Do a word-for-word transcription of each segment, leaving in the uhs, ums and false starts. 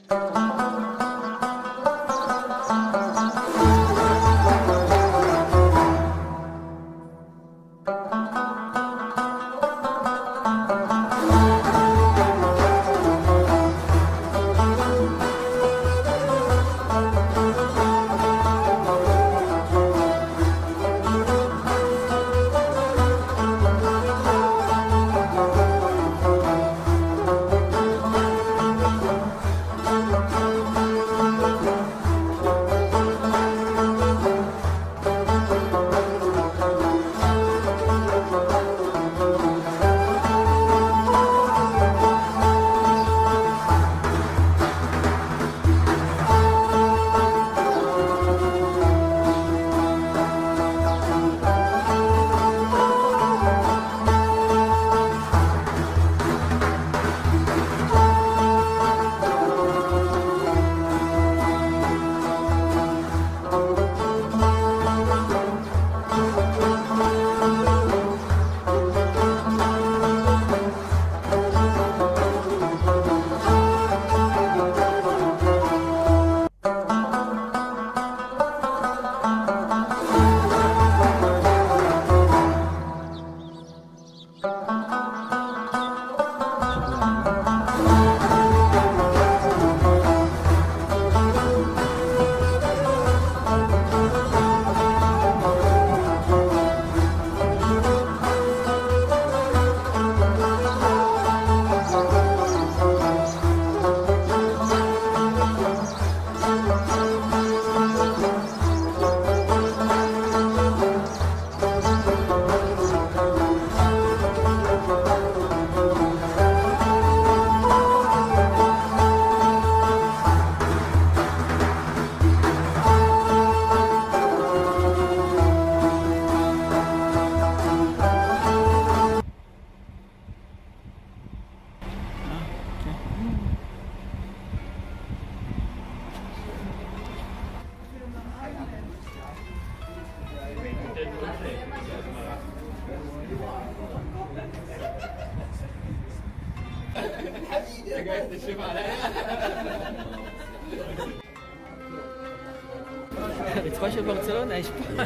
הרצפה של ברצלונה יש פה.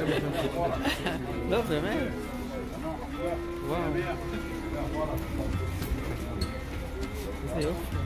לא, באמת. וואו. איזה יופי.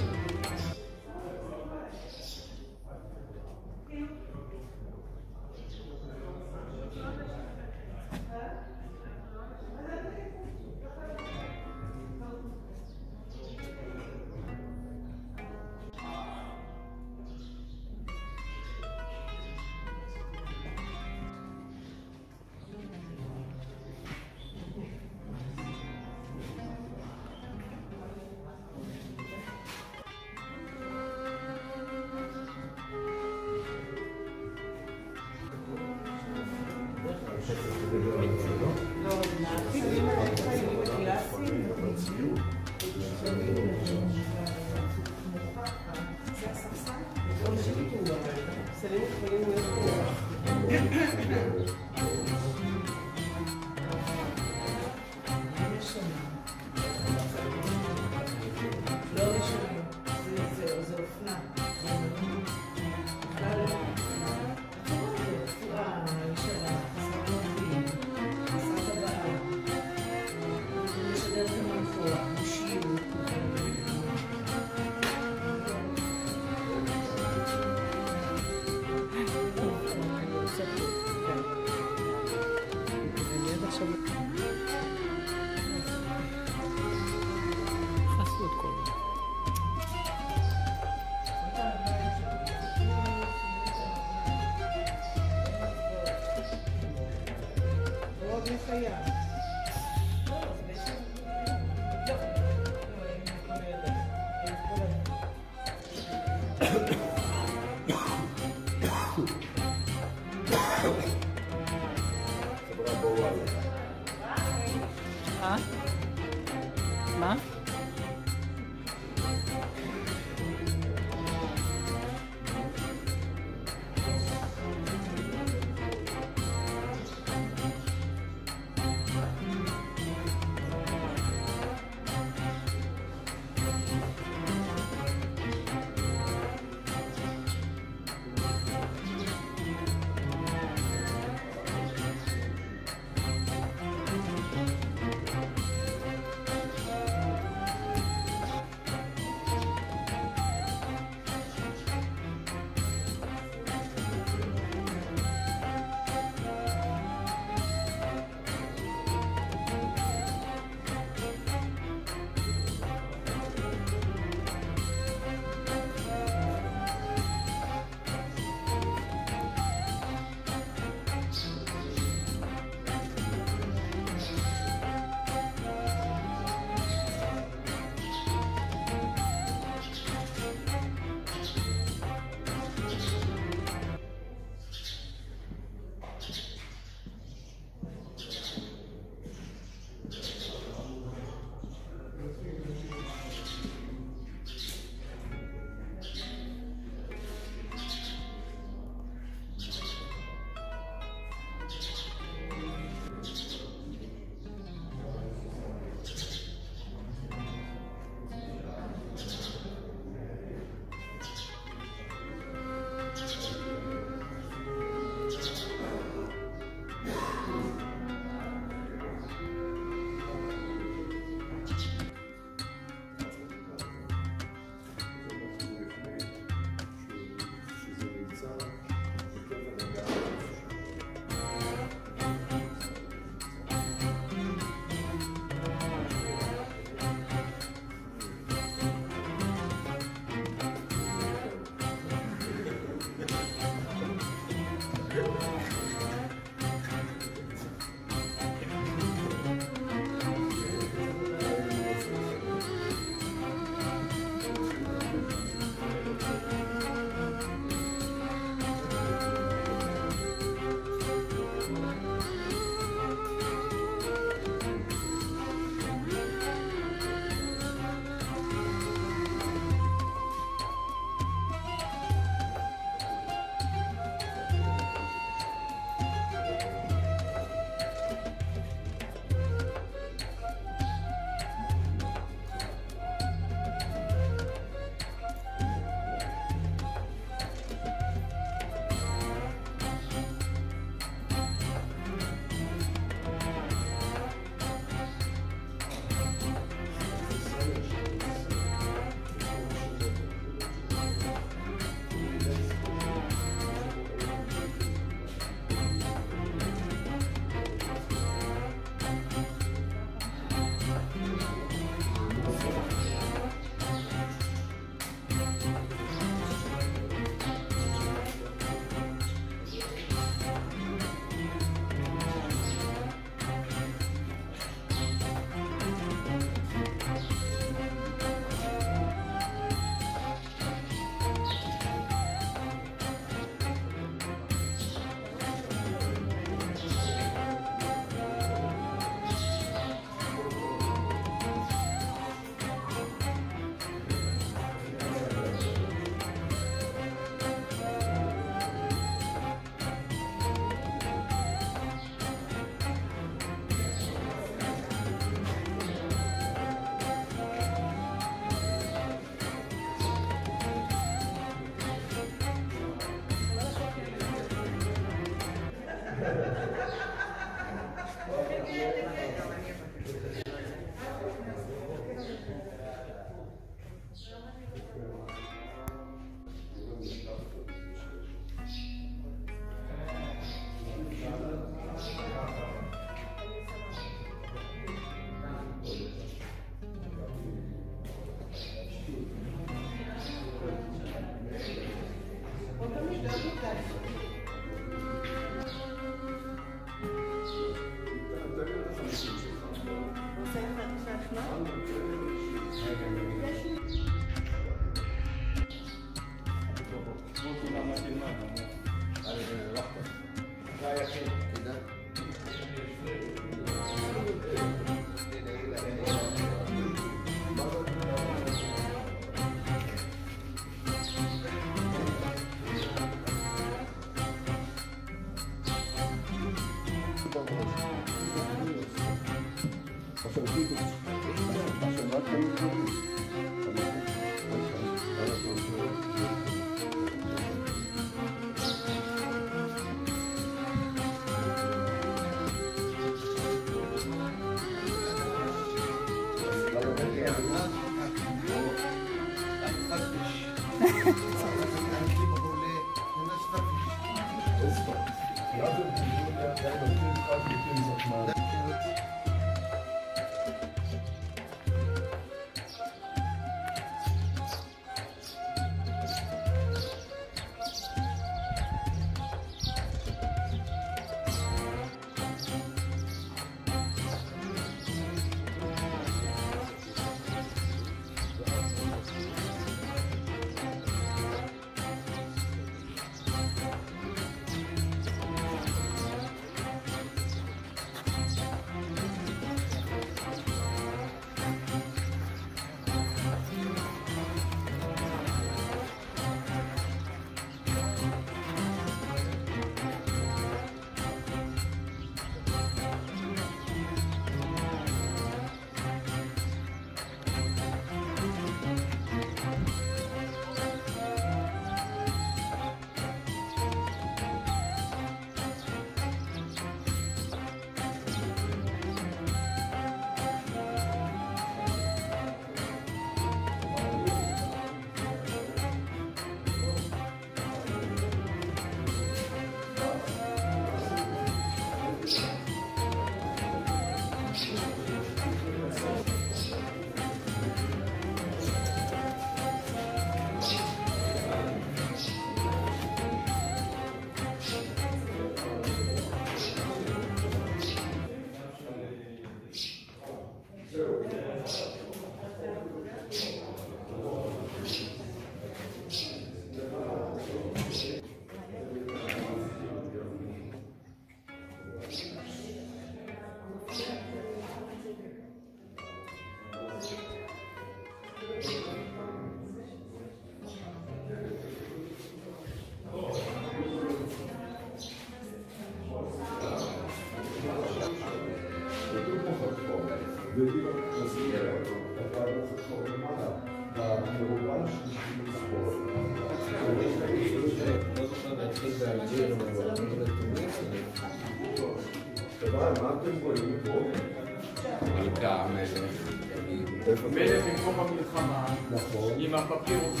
מלך במקום המלחמה, עם הפפירוס,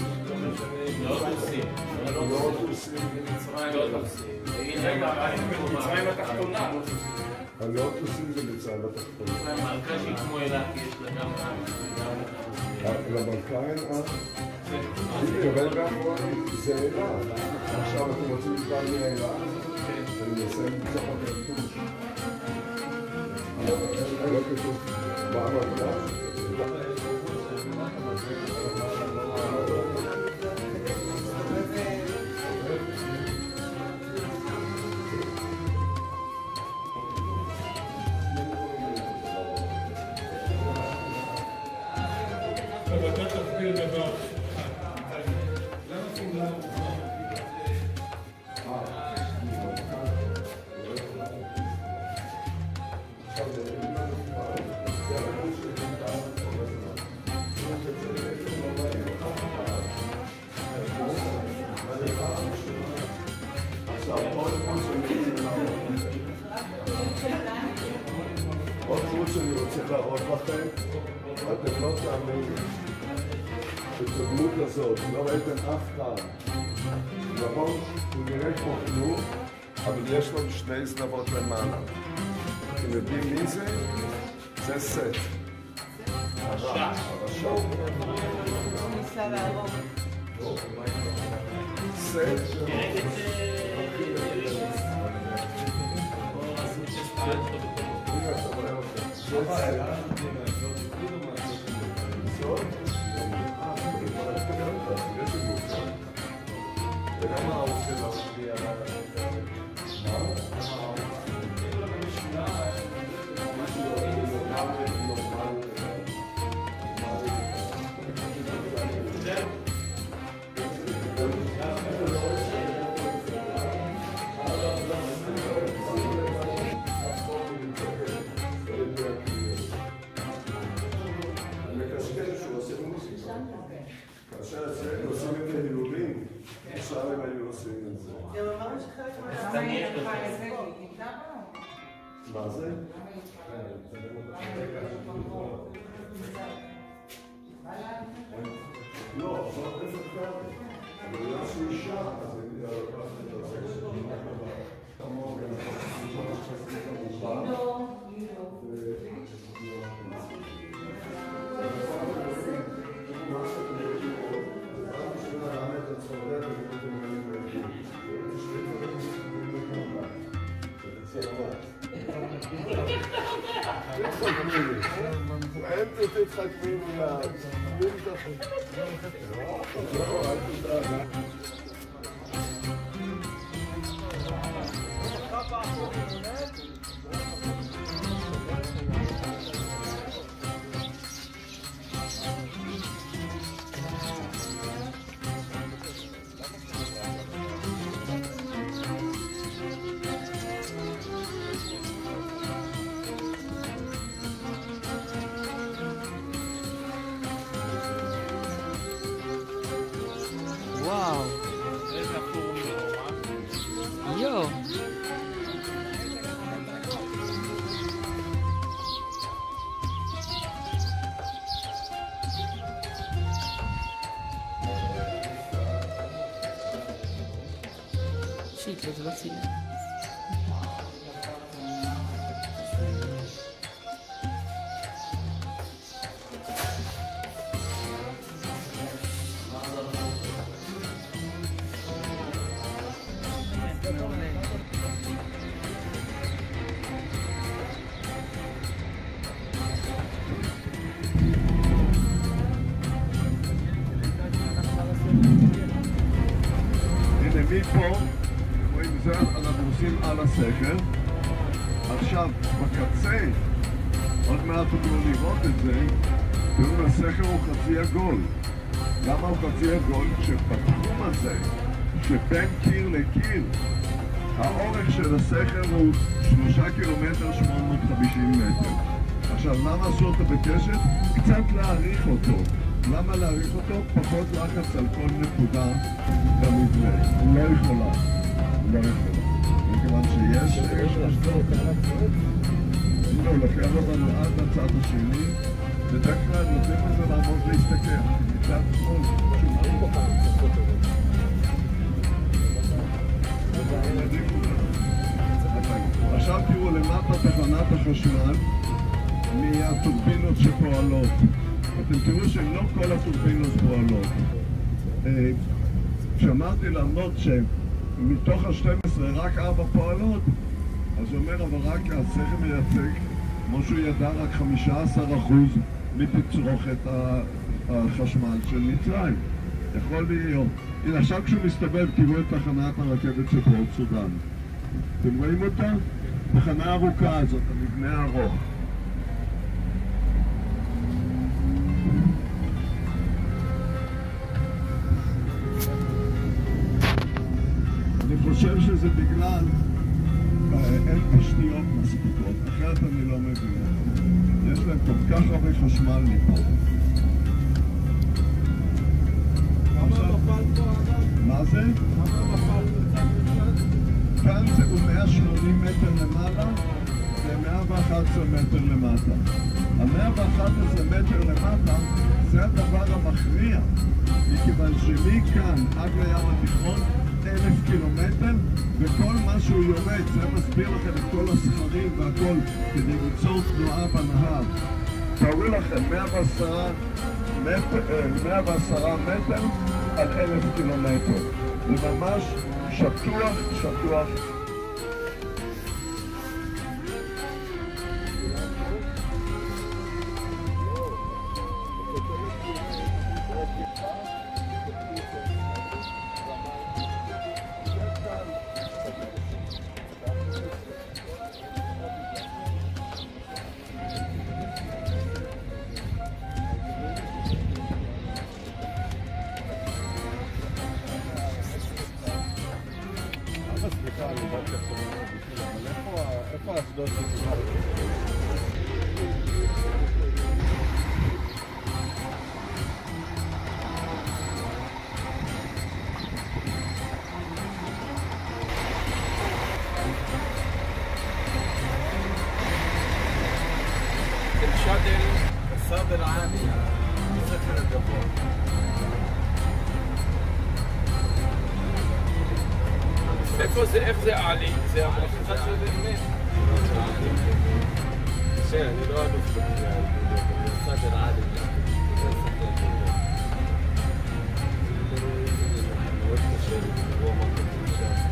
לא תופסים, לא תופסים במצרים, לא תופסים. במצרים התחתונה, לא תופסים. לא תופסים במצרים התחתונה. המלכה שהיא כמו אלה, כי יש לה גם... למלכה אין אף? היא מתכוון באחרונים, זה אלה. עכשיו אתם רוצים לקרוא מאלה? אני אעשה מצח הכתוב. לא כתוב. מה המלכה? עוד דמות שאני רוצה להראות לכם, אתם לא תאמינו. את הדמות הזאת, לא ראיתם אף פעם. נכון? הוא נראה כמו כלום, אבל יש לו שני זנבות למעלה. אתם יודעים מי זה? זה סט. הרע, הרשע. סט. וגם האור שלו שלי על כאשר אצלנו עושים את ההילולים, עכשיו הם היו עושים את זה. גם אמרנו שחלק מהזמן מה זה? לא, אבל איפה כאן? אבל בגלל שהוא אישה, אז אני יודע לקחת את זה. כמוהו גם אתם תתחכמים מיד. וואו. יו. שיט, זה לא ציין. מפה, רואים זה, אנחנו עושים על הסכר. עכשיו, בקצה, עוד מעט תוכלו לראות את זה, תראו, הסכר הוא חצי עגול. למה הוא חצי עגול? שבתחום הזה, שבין קיר לקיר, האורך של הסכר הוא שלושה קילומטר שמונה מאות וחמישים מטר. עכשיו, למה עשו אותו בקשת? קצת להעריך אותו. למה להעריך אותו? פחות לחץ על כל נקודה במבנה. הוא לא יכולה. הוא לא יכולה. מכיוון שיש... הנה, הוא לוקח אותנו עד לצד השני, בדרך כלל נותנים לזה לעמוד להסתכל. מצד שמאל, שוב. עכשיו תראו למטה תחנת החשמל מהטורבינות שפועלות. אתם תראו שלא כל הטורבינות פועלות. כשאמרתי לעמוד שמתוך ה-שתים עשרה רק ארבע פועלות, אז הוא אומר, אבל רק הסכר מייצג, כמו שהוא ידע, רק חמישה עשר אחוז מתצרוכת החשמל של מצרים. יכול להיות. הנה, עכשיו כשהוא מסתובב, תראו את תחנת הרכבת של פורט סודן. אתם רואים אותה? תחנה ארוכה הזאת, המבנה הארוך. אני חושב שזה בגלל אין תשתיות מספיקות, אחרת אני לא מבין. יש להם כל כך הרבה חשמל מפה. מה זה? כאן זה הוא מאה ושמונים מטר למעלה, זה מאה ואחד עשרה מטר למטה. ה-מאה ואחד עשרה מטר למטה זה הדבר המכריע, מכיוון שמכאן עד לים התיכון אלף קילומטר, וכל מה שהוא יורד, זה מסביר לכם את כל הסכרים והכל כדי ליצור תנועה בנהר. תראו לכם, מאה ועשרה מטר על אלף קילומטר. זה ממש שטוח, שטוח. איפה האסדות שכבר? الشادل الصاد العالي السفر الجبار. איפה זה, איך זה עלי? זה המלאכה של באמת. כן, אני לא אלוף בכלל, בצד العالي. מאוד קשה לי, הוא אמר כזה שם.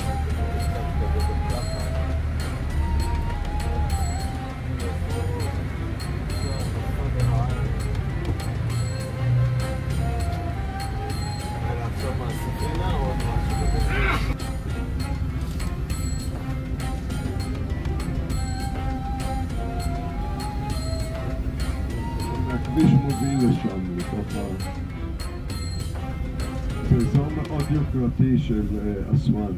הכביש מוביל לשם, לתוך ה... זה אזור מאוד יוקרתי של אסואן.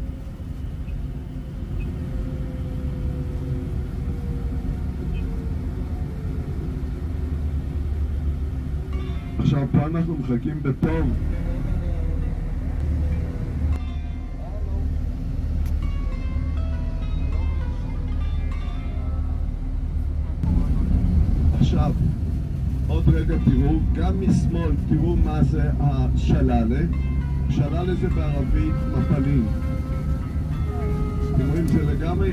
עכשיו פה אנחנו מחכים בתור. עכשיו עוד רגע תראו, גם משמאל תראו מה זה השללה. שללה זה בערבית מפלים. אתם רואים, זה לגמרי,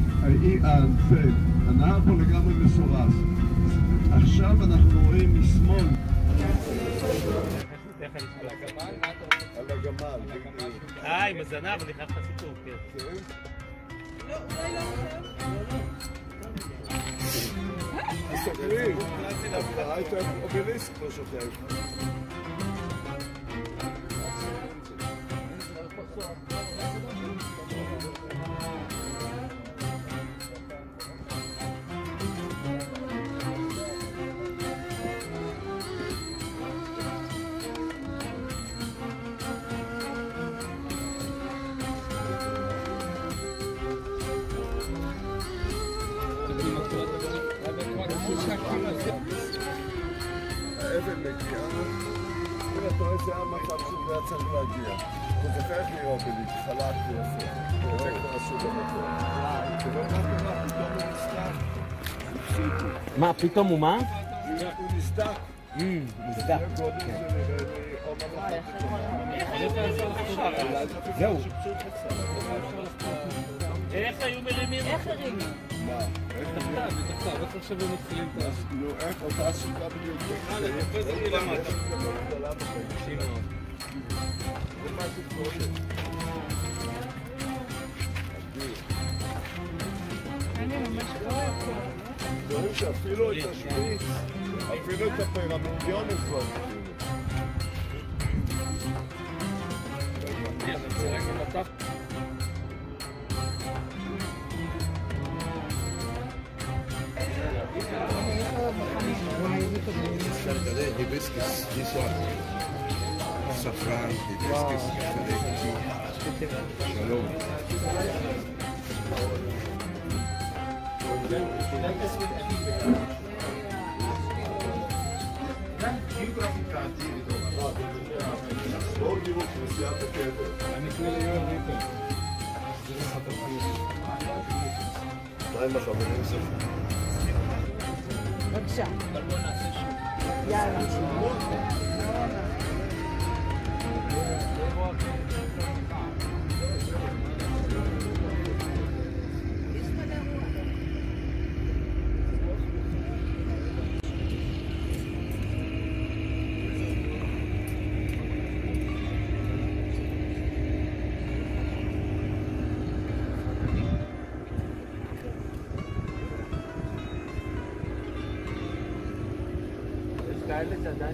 הנהר פה לגמרי מסורס. עכשיו אנחנו רואים משמאל. על הגמל. אה, עם הזנב, אני חייב לך סיפור, כן. לא, אולי לא. סוגרים, היית אובליסק לא שותף. האבן מגיעה, אם אתה רואה זה המצב שזה היה צריך להגיע. אתה זוכר איך נראה אובליסק, חלק ויפה. פרויקט הרשות המקום. תראה מה קרה, פתאום הוא נסתק. מה, פתאום הוא מה? הוא נסתק. נסתק. זה גודל שנראה לי עומר זהו. איך היו מרימים? איך הרימים? מה? תחתיו, תחתיו, איך עכשיו הם מתחילים את זה? נו, איך אותה שיטה בדיוק? איפה זה גיל למטה? זה משהו קודם. אני ממש לא יכול. רואים שאפילו את השביץ, אפילו את הפירמידיון הם כבר תקרינו. זה רק למטה? היביסקס, this one. ספרן, היביסקס, שלום. בואו תראו כנסיית הקבר. אני קורא ליואל ריפל. זה לא חתכים. מה עם החברים שלך? בבקשה. יאללה. כאלה שעדיין...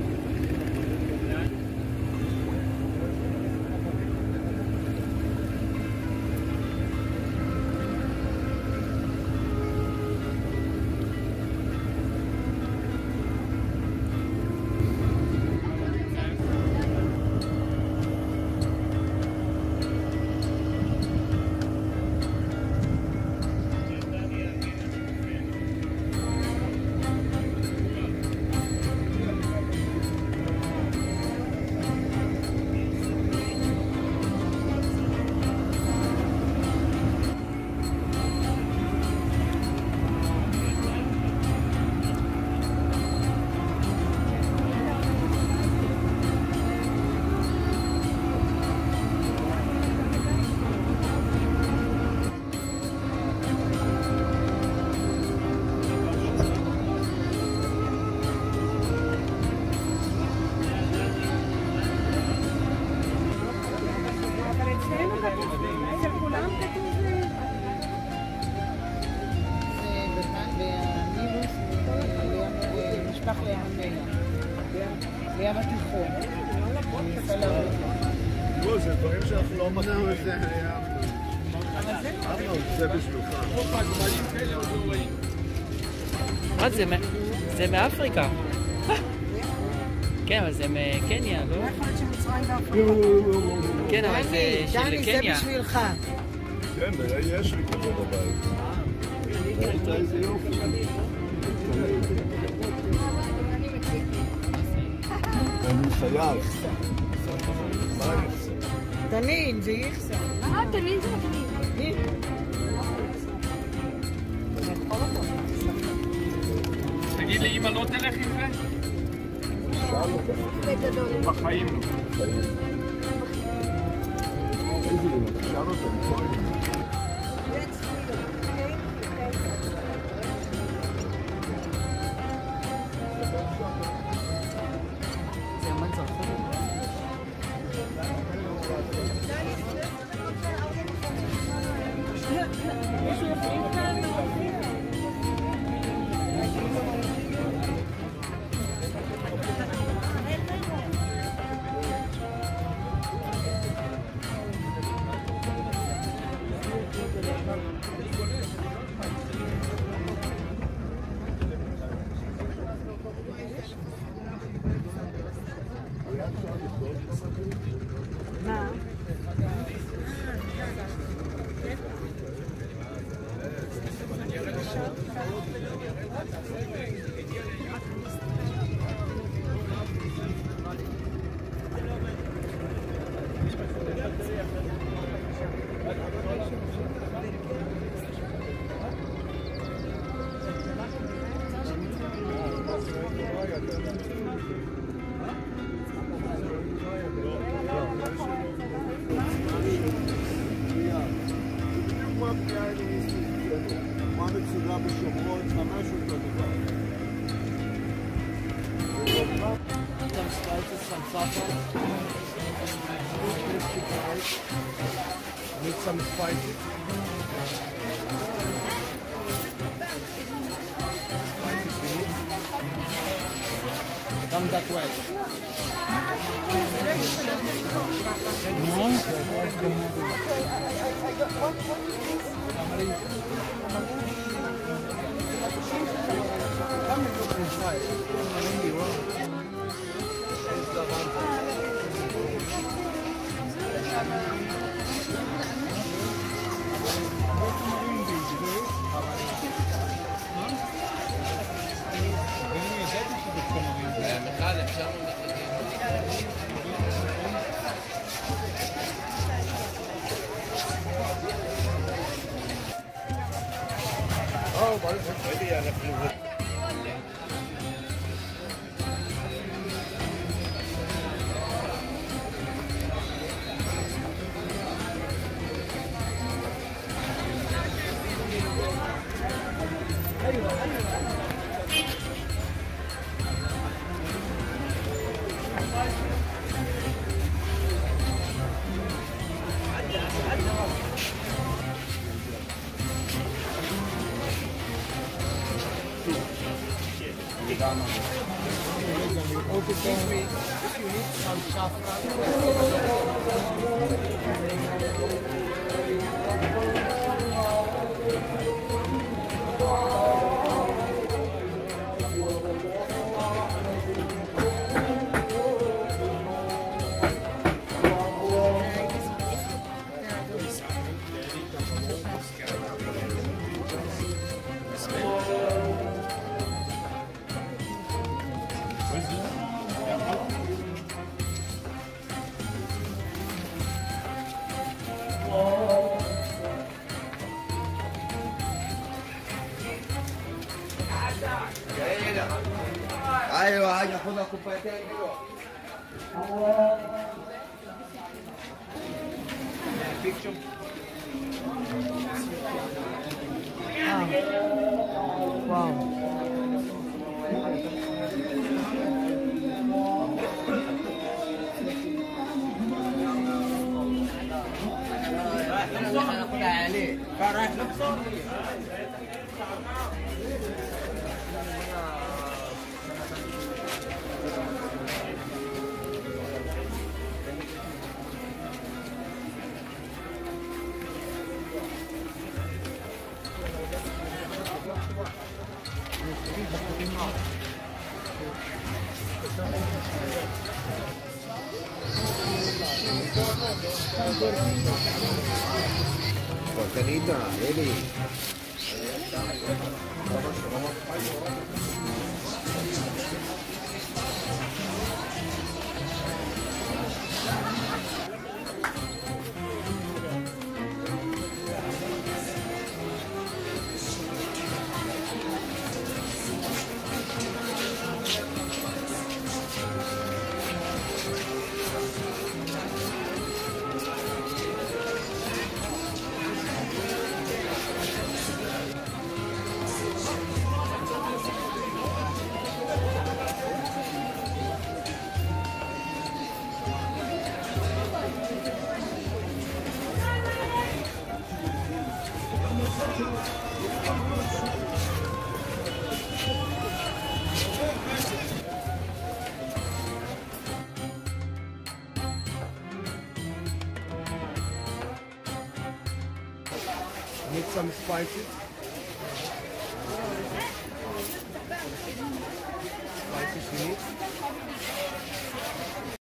אצל כולם כתוב לי. והנימוס נשפך לים המלח, לים התיכון. לא, זה דברים שאנחנו לא מכירים. זה בשבילך. מה זה? זה מאפריקה. כן, אבל זה מקניה, לא? לא יכול להיות שמצרים באפריקה. כן, אבל זה של קניה. דני, זה בשבילך. כן, יש לי כזה בבית. ראית איזה יופי. אני חייב. מה יחסר? תנין, זה יחסר. אה, תנין זה תנין. תגיד לי, אמא לא תלך עם זה? בגדול. בחיים לא. איזה אמא, תשאל אותם, כל זה אמן צרפתי. מה? מה מצולה בשומרון, ממש אותו דבר. Some spices, some saffron. Need some spices. Come that way. Maybe I have to. Excuse me, if you need some saffron. ايوه هاجي اخذها كوبايتين حلوه. واو. ناخذها عليه. رايح نقصر. Porcanita, Eli. Need some spices. Spices you need.